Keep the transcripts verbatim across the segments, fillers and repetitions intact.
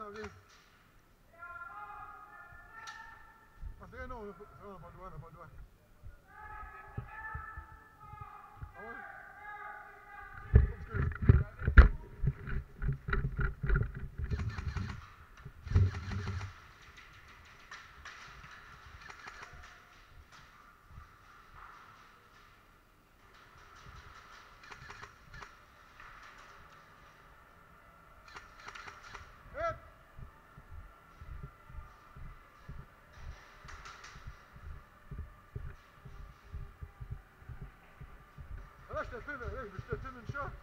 s'en vient. Ah, c'est vrai, non, on n'a pas le droit, on n'a pas le droit. Ah ouais? Là, je te filme, là, je te filme une shot.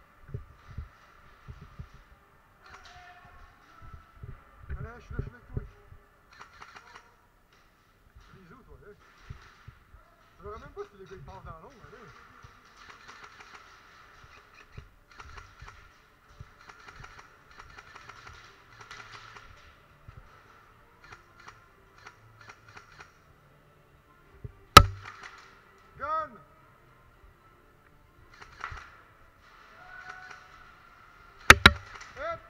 Allez, je suis là, je suis avec toi. Les os, toi, là. Je verrais même pas si les gars ils passent dans l'ombre, là. Gun! Hip!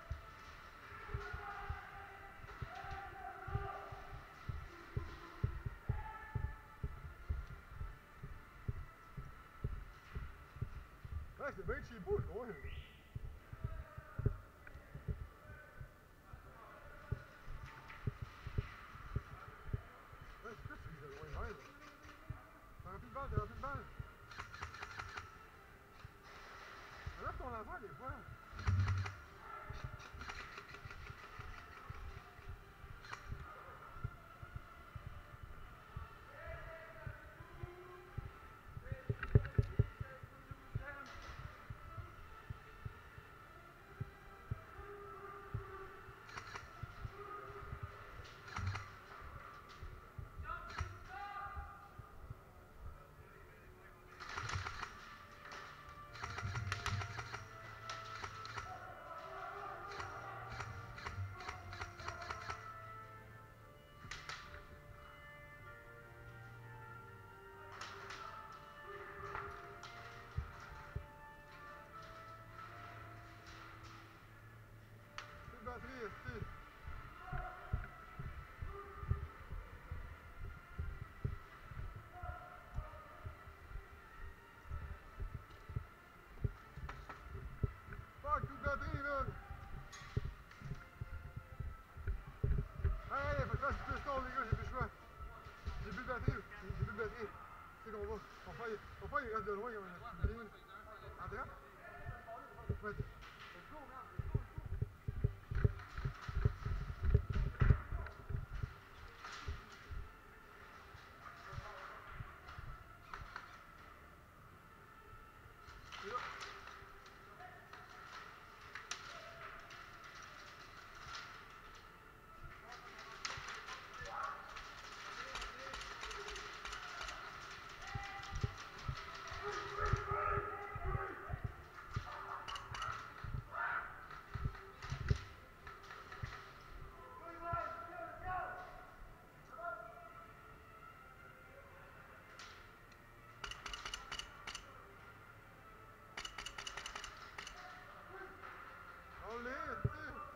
Ouais, c'est bien de chez vous, toi. Ouais, c'est quoi, c'est de loin même. T'as rempli de balles, t'as rempli de balles. Enlève ton affaire, des fois. C'est de batterie, esti. Fuck, toute batterie, là. Allez, allez, faut que je fasse du piston, les gars, j'ai plus le choix. J'ai plus de batterie, j'ai plus de batterie. C'est qu'on va. On va faire, on va faire, il reste de loin, comme on a dit. En droite? Ouais. C'est là. On l'est, esti.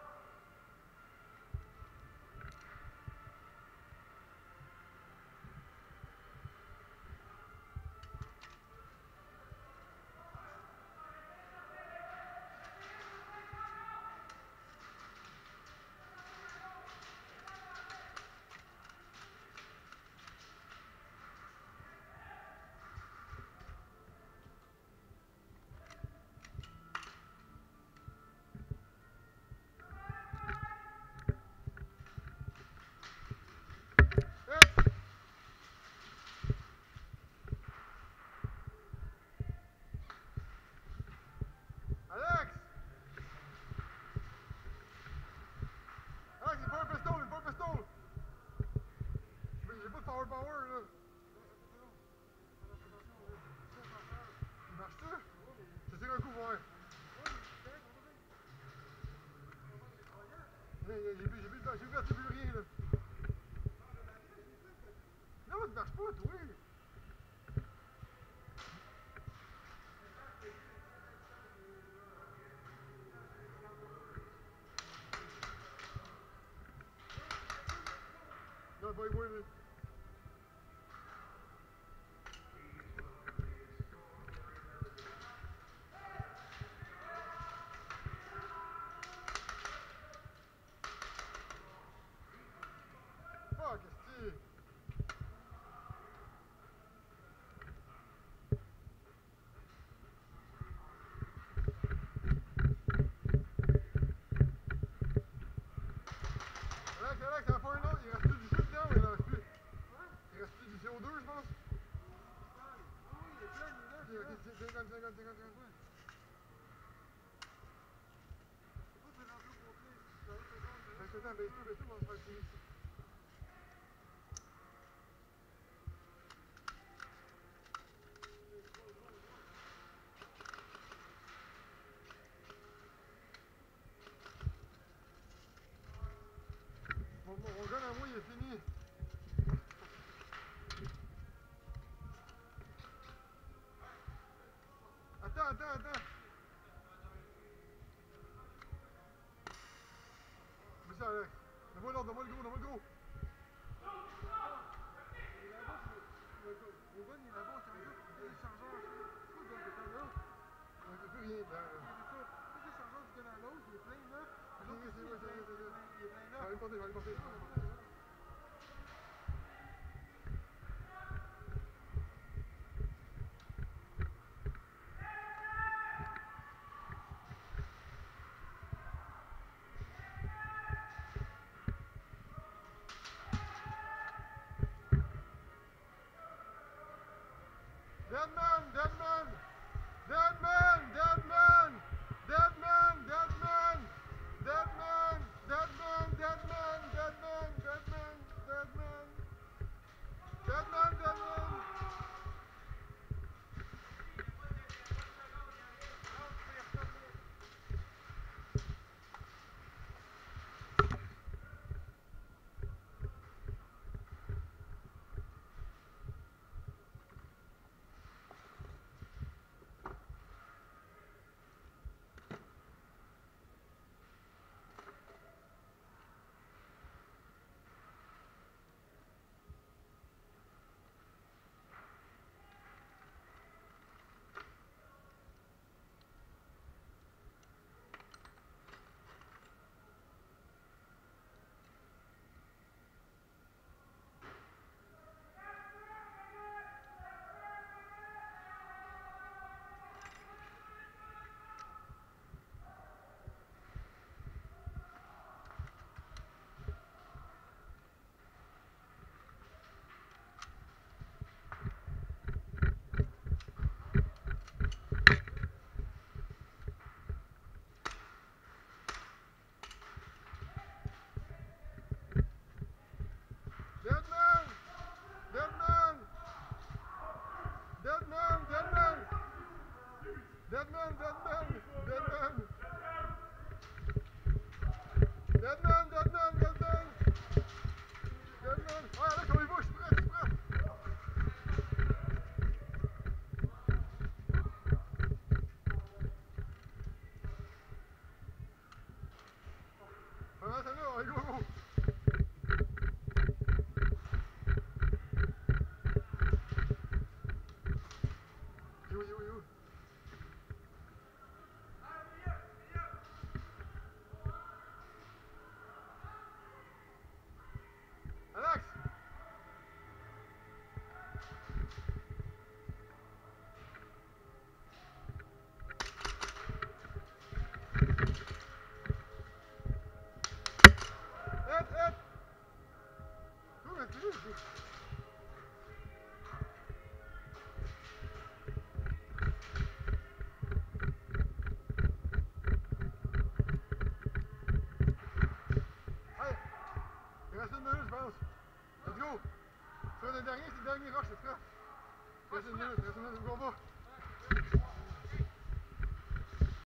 Alex! Alex, il faut un piston, il faut un piston! J'ai pas de power power, là. Il marche-tu? Je tire un coup, ouais. J'ai plus, j'ai plus, j'ai plus, j'ai plus rien, là. Non, il marche pas, toi! ok, cinquante, cinquante, cinquante, cinquante. Attends, baisse-toi, baisse-toi, on va faire le Mon, mon gun à moi, il est fini. Attends, attends, attends. Mais ça, Alex. Donne-moi l'ordre, donne-moi le gros, donne-moi le gros. Mon gun, il est là-bas, au chargeur. Il est chargeur. C'est quoi le gun que t'as là? Il n'y a plus rien dedans, là. C'est ça. C'est le chargeur du gun à l'autre, il est plein là. Ok, c'est moi, c'est moi, c'est moi. Il est plein là. Je vais aller porter, je vais aller porter. Dead man, dead man, dead man, dead man, dead man, dead man, dead man, dead man, dead man, dead man, dead man, dead man, dead man, dead man. Dead man! Dead man! Dead man! Dead man! Dead man! Dead man! Dead man! Dead man! Dead man! Dead man! Dead man! Ouais, Alex, on y va, je suis prêt, je suis prêt! Ouais, c'est là, allez, go, go! Yo, yo, yo! Alex! Hep, hep! Dur, hep, dur, dur. Allez! Il reste une minute, je pense. Let's go! Sur le dernier, c'est le dernier rush, c'est prêt. Il reste une minute, il reste une minute, go, on va.